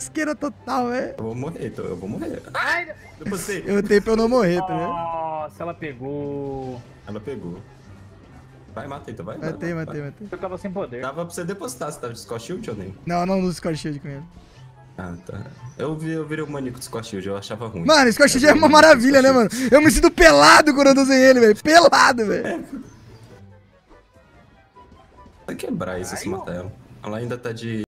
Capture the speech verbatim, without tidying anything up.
lasqueira total, velho. Eu vou morrer, então eu vou morrer. Ai, Você. Eu tentei pra eu não morrer, tá ligado? nossa, ela pegou. Ela pegou. Vai, mata, então, vai. Matei, vai, matei, vai. matei. Eu tava sem poder. Dava pra você depositar, você tava de Scott Shield ou nem? Não, não uso Scott Shield com ele. Ah, tá. Eu, vi, eu virei o maníaco do Scott Shield, eu achava ruim. Mano, Scott Shield é Eu uma virei o maníaco do maravilha, né, Scott mano? Eu me sinto pelado quando eu tô sem ele, velho. Pelado, velho. Vai quebrar isso se Ai, matar ela. Ela ainda tá de